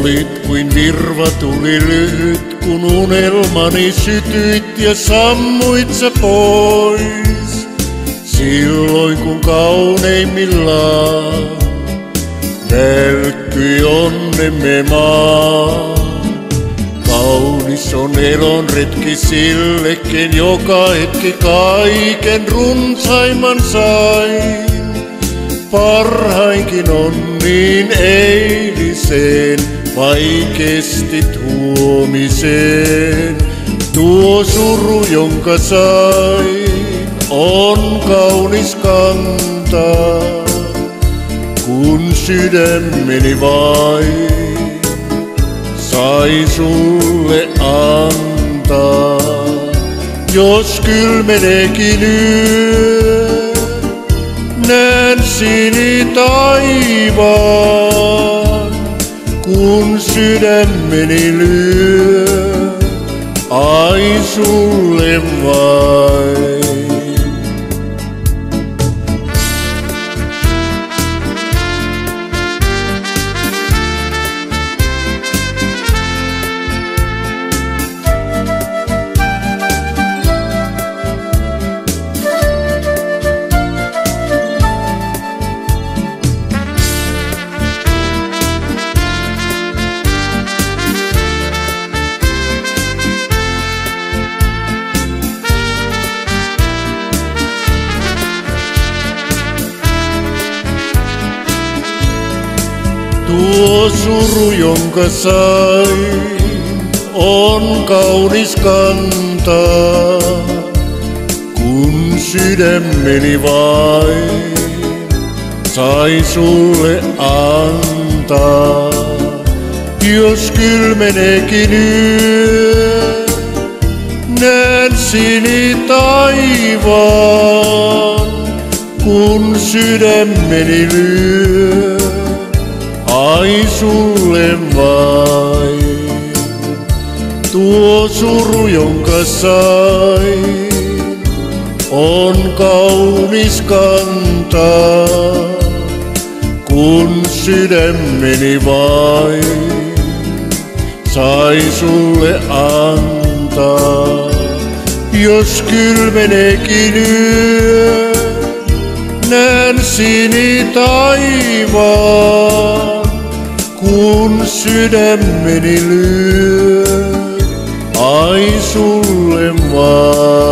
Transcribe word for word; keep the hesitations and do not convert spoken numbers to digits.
Olit kuin virva tuli lyhyt, kun unelmani sytyit ja sammuit sä pois. Silloin kun kauneimmillaan välkkyi onnemme maa. Kaunis on elon retki sille, ken joka hetki kaiken runsaimman sain. Parhainkin on niin eiliseen, vaikeasti huomiseen. Tuo suru, jonka sain, on kaunis kantaa, kun sydämeni vain sai sulle antaa. Jos kylmeneekin yö, näen sinitaivaan, kun sydämeni lyö, ai sulle vain. Tuo suru, jonka sain, on kaunis kantaa, kun sydämeni vain sai sulle antaa. Jos kylmeneekin yö, näen sinitaivaan, kun sydämeni lyö, ai sulle vain. Tuo suru, jonka sain, on kaunis kantaa, kun sydämeni vain sai sulle antaa. Jos kylmeneekin yö, näen sinitaivaan, kun sydämeni lyö, ai sulle vaan.